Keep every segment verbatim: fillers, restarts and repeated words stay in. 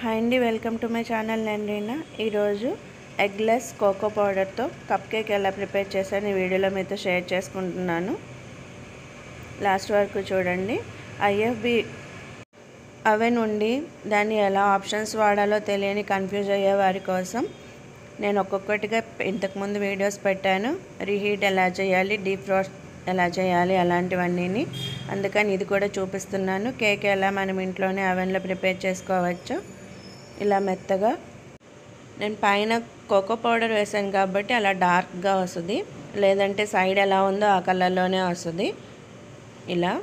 Hi అండి, welcome to my channel. నేను రీనా. ఈరోజు ఎగ్లెస్ కోకో పౌడర్తో కప్ కేక్ ఎలా ప్రిపేర్ చేశాను ఈ వీడియోలో మీతో షేర్ చేసుకుంటున్నాను. లాస్ట్ వరకు చూడండి. ఐఎఫ్బి అవెన్ ఉండి దాన్ని ఎలా ఆప్షన్స్ వాడాలో తెలియని కన్ఫ్యూజ్ అయ్యే వారి కోసం నేను ఒక్కొక్కటిగా ఇంతకుముందు వీడియోస్ పెట్టాను. రీహీట్ ఎలా చేయాలి, డీప్ ఫ్రాస్ట్ ఎలా చేయాలి, అలాంటివన్నీ. అందుకని ఇది కూడా చూపిస్తున్నాను. కేక్ ఎలా మనం ఇంట్లోనే అవెన్లో ప్రిపేర్ చేసుకోవచ్చు. ఇలా మెత్తగా నేను పైన కోకో పౌడర్ వేసాను కాబట్టి అలా డార్క్గా వస్తుంది, లేదంటే సైడ్ ఎలా ఉందో ఆ కలర్లోనే వస్తుంది. ఇలా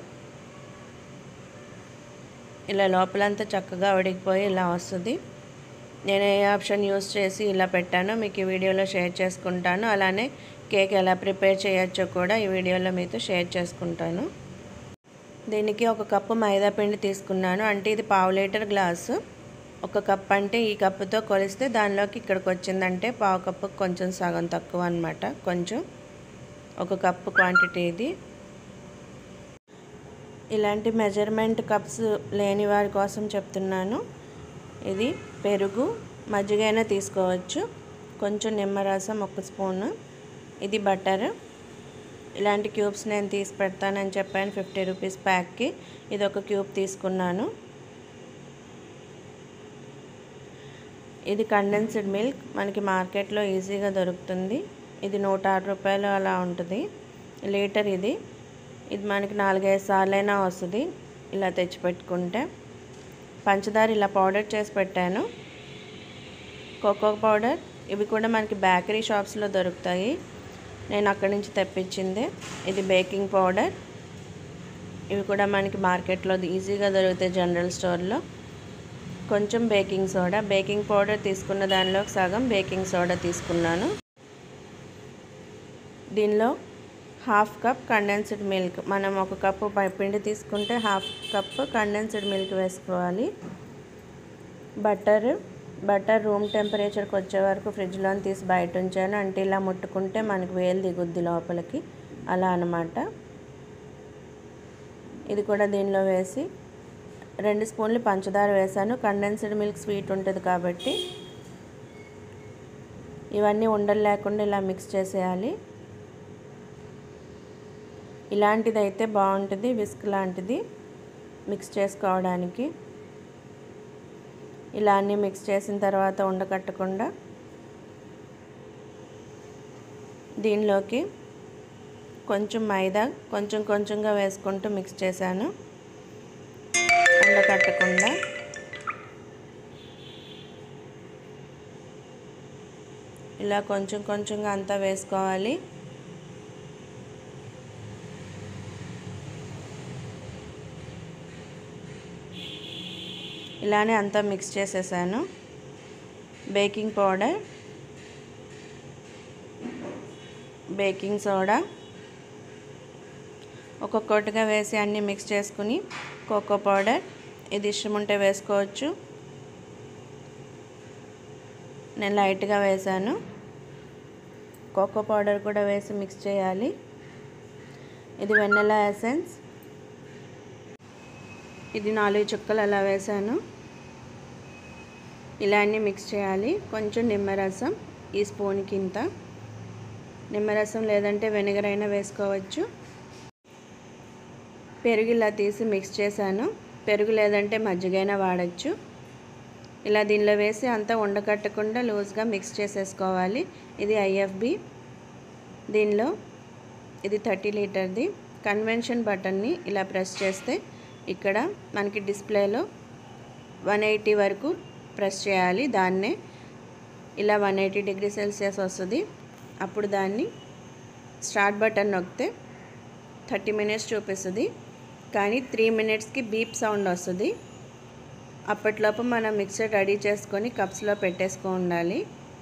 ఇలా లోపలంతా చక్కగా ఉడికిపోయి ఇలా వస్తుంది. నేను ఏ ఆప్షన్ యూస్ చేసి ఇలా పెట్టానో మీకు ఈ వీడియోలో షేర్ చేసుకుంటాను. అలానే కేక్ ఎలా ప్రిపేర్ చేయొచ్చో కూడా ఈ వీడియోలో మీతో షేర్ చేసుకుంటాను. దీనికి ఒక కప్పు మైదా పిండి తీసుకున్నాను. అంటే ఇది పావు లీటర్ గ్లాసు. ఒక కప్ అంటే ఈ కప్పుతో కొలిస్తే దానిలోకి ఇక్కడికి వచ్చిందంటే పావు కప్పు కొంచెం సగం తక్కువ అనమాట. కొంచెం ఒక కప్పు క్వాంటిటీ ఇది. ఇలాంటి మెజర్మెంట్ కప్స్ లేని వారి కోసం చెప్తున్నాను. ఇది పెరుగు, మజ్జిగైనా తీసుకోవచ్చు. కొంచెం నిమ్మరసం ఒక స్పూను. ఇది బటర్. ఇలాంటి క్యూబ్స్ నేను తీసి పెడతానని చెప్పాను, ఫిఫ్టీ రూపీస్ ప్యాక్కి. ఇది ఒక క్యూబ్ తీసుకున్నాను. ఇది కండెన్స్డ్ మిల్క్, మనకి మార్కెట్లో ఈజీగా దొరుకుతుంది. ఇది నూట ఆరు రూపాయలు అలా ఉంటుంది లీటర్. ఇది ఇది మనకి నాలుగైదు సార్లైనా వస్తుంది ఇలా తెచ్చిపెట్టుకుంటే. పంచదార ఇలా పౌడర్ చేసి పెట్టాను. కోకో పౌడర్ ఇవి కూడా మనకి బేకరీ షాప్స్లో దొరుకుతాయి, నేను అక్కడి నుంచి తెప్పించింది. ఇది బేకింగ్ పౌడర్. ఇవి కూడా మనకి మార్కెట్లో ఈజీగా దొరుకుతాయి, జనరల్ స్టోర్లో. కొంచెం బేకింగ్ సోడా. బేకింగ్ పౌడర్ తీసుకున్న దానిలో సగం బేకింగ్ సోడా తీసుకున్నాను. దీనిలో హాఫ్ కప్ కండెన్స్డ్ మిల్క్. మనం ఒక కప్పు పిండి తీసుకుంటే హాఫ్ కప్ కండెన్స్డ్ మిల్క్ వేసుకోవాలి. బటర్ బటర్ రూమ్ టెంపరేచర్కి వచ్చే వరకు ఫ్రిడ్జ్లో తీసి బయట ఉంచాను. అంటే ఇలా ముట్టుకుంటే మనకు వేలు దిగుద్ది లోపలికి, అలా అన్నమాట. ఇది కూడా దీనిలో వేసి రెండు స్పూన్లు పంచదార వేసాను. కండెన్స్డ్ మిల్క్ స్వీట్ ఉంటుంది కాబట్టి ఇవన్నీ ఉండలు లేకుండా ఇలా మిక్స్ చేసేయాలి. ఇలాంటిది అయితే బాగుంటుంది, విస్క్ లాంటిది మిక్స్ చేసుకోవడానికి. ఇలా అన్నీ మిక్స్ చేసిన తర్వాత ఉండకట్టకుండా దీనిలోకి కొంచెం మైదా కొంచెం కొంచెంగా వేసుకుంటూ మిక్స్ చేశాను, ఉండకట్టకుండా. ఇలా కొంచెం కొంచెంగా అంతా వేసుకోవాలి. ఇలానే అంతా మిక్స్ చేసేసాను. బేకింగ్ పౌడర్, బేకింగ్ సోడా ఒక్కొక్కటిగా వేసి అన్నీ మిక్స్ చేసుకుని, కోకో పౌడర్ ఇది ఇష్టం ఉంటే వేసుకోవచ్చు, నేను లైట్గా వేసాను. కోకో పౌడర్ కూడా వేసి మిక్స్ చేయాలి. ఇది వెనిలా ఎసెన్స్. ఇది నాలుగు చుక్కలు అలా వేసాను. ఇలా అన్నీ మిక్స్ చేయాలి. కొంచెం నిమ్మరసం, ఈ స్పూన్కి ఇంత నిమ్మరసం, లేదంటే వెనిగర్ అయినా వేసుకోవచ్చు. పెరుగు ఇలా తీసి మిక్స్ చేశాను. పెరుగు లేదంటే మజ్జిగైనా వాడచ్చు. ఇలా దీనిలో వేసి అంతా ఉండకట్టకుండా లూజ్గా మిక్స్ చేసేసుకోవాలి. ఇది ఐఎఫ్బి. దీనిలో ఇది థర్టీ లీటర్ది. కన్వెన్షన్ బటన్ని ఇలా ప్రెస్ చేస్తే ఇక్కడ మనకి డిస్ప్లేలో వన్ ఎయిటీ వరకు ప్రెస్ చేయాలి. దాన్నే ఇలా వన్ ఎయిటీ డిగ్రీ సెల్సియస్ వస్తుంది. అప్పుడు దాన్ని స్టార్ట్ బటన్ నొక్కితే థర్టీ మినిట్స్ చూపిస్తుంది, కానీ త్రీ మినిట్స్కి బీప్ సౌండ్ వస్తుంది. అప్పట్లోపు మనం మిక్సర్ రెడీ చేసుకొని కప్స్లో పెట్టేసుకో ఉండాలి.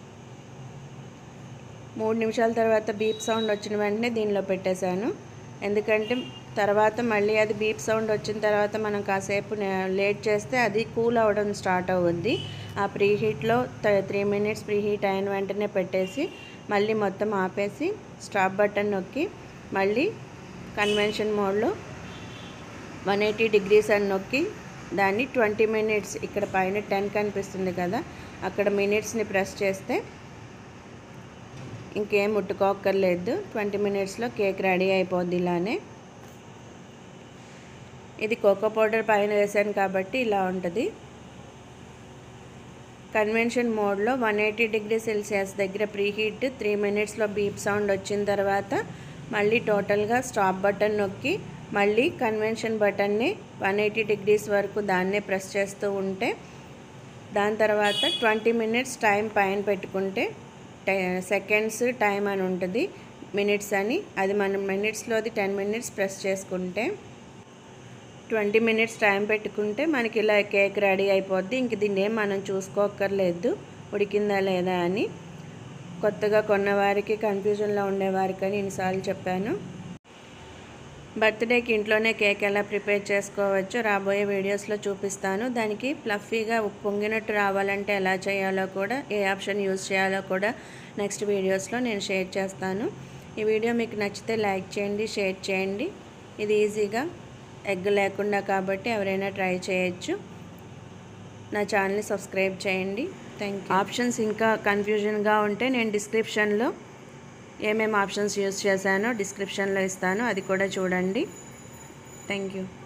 మూడు నిమిషాల తర్వాత బీప్ సౌండ్ వచ్చిన వెంటనే దీనిలో పెట్టేశాను. ఎందుకంటే తర్వాత మళ్ళీ అది బీప్ సౌండ్ వచ్చిన తర్వాత మనం కాసేపు లేట్ చేస్తే అది కూల్ అవ్వడం స్టార్ట్ అవుద్ది. ఆ ప్రీ హీట్లో త్రీ మినిట్స్ ప్రీ హీట్ అయిన వెంటనే పెట్టేసి మళ్ళీ మొత్తం ఆపేసి స్టాప్ బటన్ నొక్కి మళ్ళీ కన్వెన్షన్ మోడ్లో వన్ ఎయిటీ డిగ్రీస్ అని నొక్కి దాన్ని ట్వంటీ మినిట్స్, ఇక్కడ పైన టెన్ కనిపిస్తుంది కదా, అక్కడ మినిట్స్ని ప్రెస్ చేస్తే ఇంకేం ముట్టుకోక్కర్లేదు. ట్వంటీ మినిట్స్లో కేక్ రెడీ అయిపోద్ది. ఇలానే ఇది కోకో పౌడర్ పైన వేసాను కాబట్టి ఇలా ఉంటుంది. కన్వెన్షన్ మోడ్లో వన్ ఎయిటీ డిగ్రీ సెల్సియస్ దగ్గర ప్రీ హీట్ త్రీ మినిట్స్లో బీప్ సౌండ్ వచ్చిన తర్వాత మళ్ళీ టోటల్గా స్టాప్ బటన్ నొక్కి మళ్ళీ కన్వెన్షన్ బటన్ని వన్ ఎయిటీ డిగ్రీస్ వరకు దాన్నే ప్రెస్ చేస్తూ ఉంటే, దాని తర్వాత ట్వంటీ మినిట్స్ టైం పైన పెట్టుకుంటే సెకండ్స్ టైం అని ఉంటుంది, మినిట్స్ అని. అది మనం మినిట్స్లోది టెన్ మినిట్స్ ప్రెస్ చేసుకుంటే ట్వంటీ మినిట్స్ టైం పెట్టుకుంటే మనకి ఇలా కేక్ రెడీ అయిపోద్ది. ఇంక దీన్ని ఏం మనం చూసుకోక్కర్లేదు ఉడికిందా లేదా అని. కొత్తగా కొన్నవారికి, కన్ఫ్యూజన్లో ఉండేవారికని ఇన్నిసార్లు చెప్పాను. బర్త్డేకి ఇంట్లోనే కేక్ ఎలా ప్రిపేర్ చేసుకోవచ్చో రాబోయే వీడియోస్లో చూపిస్తాను. దానికి ఫ్లఫీగా పొంగినట్టు రావాలంటే ఎలా చేయాలో కూడా, ఏ ఆప్షన్ యూజ్ చేయాలో కూడా నెక్స్ట్ వీడియోస్లో నేను షేర్ చేస్తాను. ఈ వీడియో మీకు నచ్చితే లైక్ చేయండి, షేర్ చేయండి. ఇది ఈజీగా ఎగ్ లేకుండా కాబట్టి ఎవరైనా ట్రై చేయొచ్చు. నా ఛానల్ని సబ్స్క్రైబ్ చేయండి. Thank you. ఆప్షన్స్ ఇంకా కన్ఫ్యూజన్గా ఉంటే నేను డిస్క్రిప్షన్లో ఏమేమి ఆప్షన్స్ యూజ్ చేశానో డిస్క్రిప్షన్లో ఇస్తాను, అది కూడా చూడండి. Thank you.